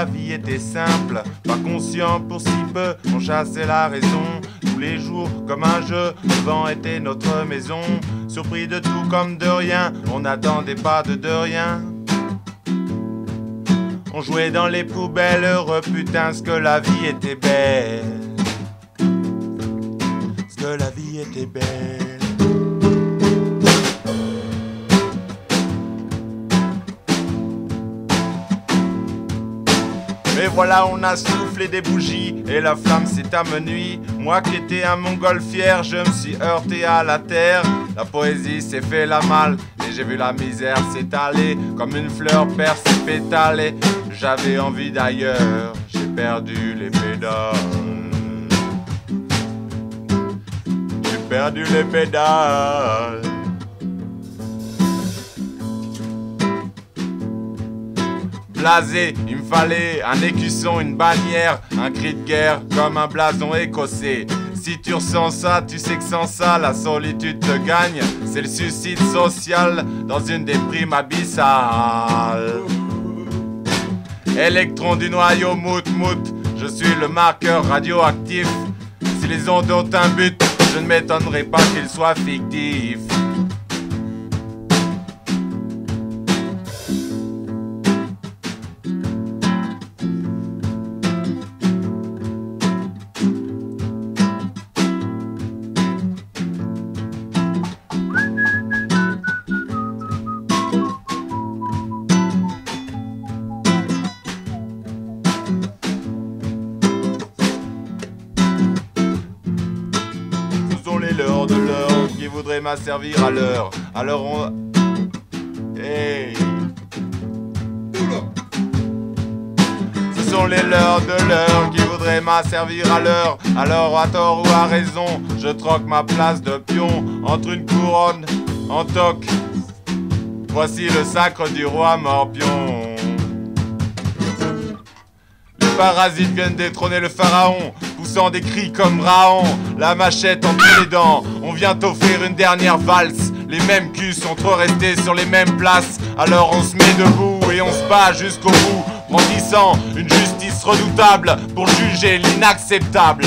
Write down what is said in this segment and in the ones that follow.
la vie était simple, pas conscient pour si peu, on chassait la raison. Tous les jours comme un jeu, le vent était notre maison. Surpris de tout comme de rien, on n'attendait pas de rien. On jouait dans les poubelles, heureux putain, ce que la vie était belle. Ce que la vie était belle. Mais voilà, on a soufflé des bougies et la flamme s'est amenuie. Moi qui étais un mongol fier, je me suis heurté à la terre. La poésie s'est fait la malle et j'ai vu la misère s'étaler comme une fleur perd ses pétales. Et j'avais envie d'ailleurs, j'ai perdu les pédales. J'ai perdu les pédales. Blasé, il me fallait un écusson, une bannière, un cri de guerre comme un blason écossais. Si tu ressens ça, tu sais que sans ça, la solitude te gagne. C'est le suicide social dans une déprime abyssale. Électron du noyau mout-mout, je suis le marqueur radioactif. Si les ondes ont un but, je ne m'étonnerai pas qu'il soit fictif. Les leurs de l'heure qui voudraient m'asservir à l'heure. Alors on... Hey. Ce sont les leurs de l'heure qui voudraient m'asservir à l'heure. Alors à tort ou à raison, je troque ma place de pion entre une couronne en toc. Voici le sacre du roi Morpion. Les parasites viennent détrôner le pharaon, poussant des cris comme Raon, la machette entre les dents. On vient t'offrir une dernière valse. Les mêmes culs sont trop restés sur les mêmes places. Alors on se met debout et on se bat jusqu'au bout, brandissant une justice redoutable pour juger l'inacceptable.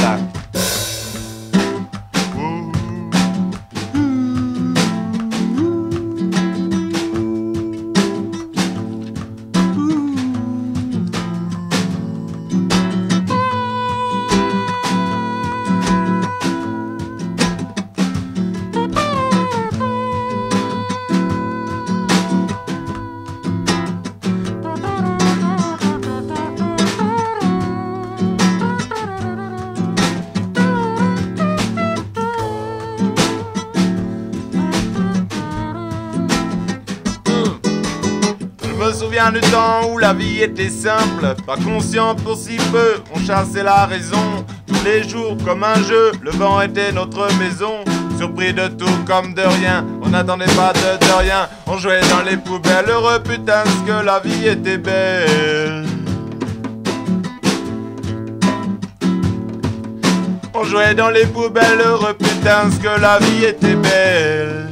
Je me souviens du temps où la vie était simple, pas conscient pour si peu, on chassait la raison. Tous les jours comme un jeu, le vent était notre maison. Surpris de tout comme de rien, on n'attendait pas de rien. On jouait dans les poubelles, heureux putain, ce que la vie était belle. On jouait dans les poubelles, heureux putain, ce que la vie était belle.